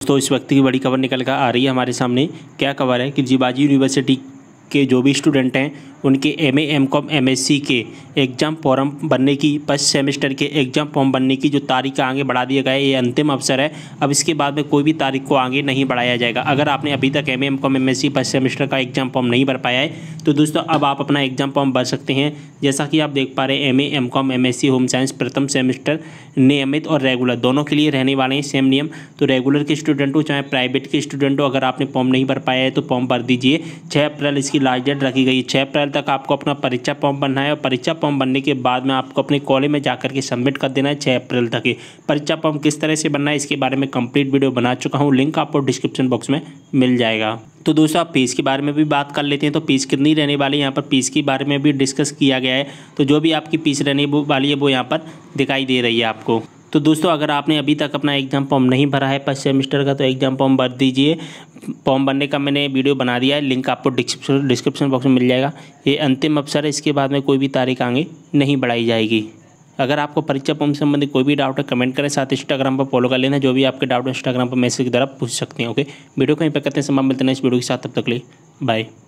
तो इस वक्त की बड़ी खबर निकल कर आ रही है हमारे सामने। क्या खबर है कि जीबाजी यूनिवर्सिटी के जो भी स्टूडेंट हैं उनके एमए एमकॉम एमएससी के एग्ज़ाम फॉर्म भरने की, फर्स्ट सेमेस्टर के एग्ज़ाम फॉर्म भरने की जो तारीख आगे बढ़ा दिया गया है, ये अंतिम अवसर है। अब इसके बाद में कोई भी तारीख को आगे नहीं बढ़ाया जाएगा। अगर आपने अभी तक MA MCom MSc first semester का एग्ज़ाम फॉर्म नहीं भर पाया है तो दोस्तों अब आप अपना एग्ज़ाम फॉर्म भर सकते हैं। जैसा कि आप देख पा रहे हैं, MA MCom MSc home science प्रथम सेमेस्टर नियमित और रेगुलर दोनों के लिए रहने वाले हैं सेम नियम। तो रेगुलर के स्टूडेंट हो चाहे प्राइवेट के स्टूडेंट हो, अगर आपने फॉर्म नहीं भर पाया है तो फॉर्म भर दीजिए। 6 अप्रैल इसकी लास्ट डेट रखी गई है। 6 अप्रैल तक आपको अपना परीक्षा फॉर्म भरना है और परीक्षा फॉर्म भरने के बाद में आपको अपने कॉलेज में जाकर के सबमिट कर देना है 6 अप्रैल तक ही। परीक्षा फॉर्म किस तरह से भरना है इसके बारे में कंप्लीट वीडियो बना चुका हूँ, लिंक आपको डिस्क्रिप्शन बॉक्स में मिल जाएगा। तो दोस्तों आप फीस के बारे में भी बात कर लेते हैं। तो फीस कितनी रहने वाली है, यहाँ पर फीस के बारे में भी डिस्कस किया गया है। तो जो भी आपकी फीस रहने वाली है वो यहाँ पर दिखाई दे रही है आपको। तो दोस्तों अगर आपने अभी तक अपना एग्ज़ाम फॉर्म नहीं भरा है फर्स्ट सेमेस्टर का तो एग्ज़ाम फॉर्म भर दीजिए। फॉर्म भरने का मैंने वीडियो बना दिया है, लिंक आपको डिस्क्रिप्शन बॉक्स में मिल जाएगा। ये अंतिम अवसर है, इसके बाद में कोई भी तारीख आगे नहीं बढ़ाई जाएगी। अगर आपको परीक्षा फॉर्म से संबंधित कोई भी डाउट है कमेंट करें, साथ इंस्टाग्राम पर फॉलो कर लेना। जो भी आपके डाउट है इंस्टाग्राम पर मैसेज के द्वारा पूछ सकते हैं। ओके, वीडियो कहीं पर करते हैं, समाप्त मिलते हैं इस वीडियो के साथ। तब तक के लिए बाय।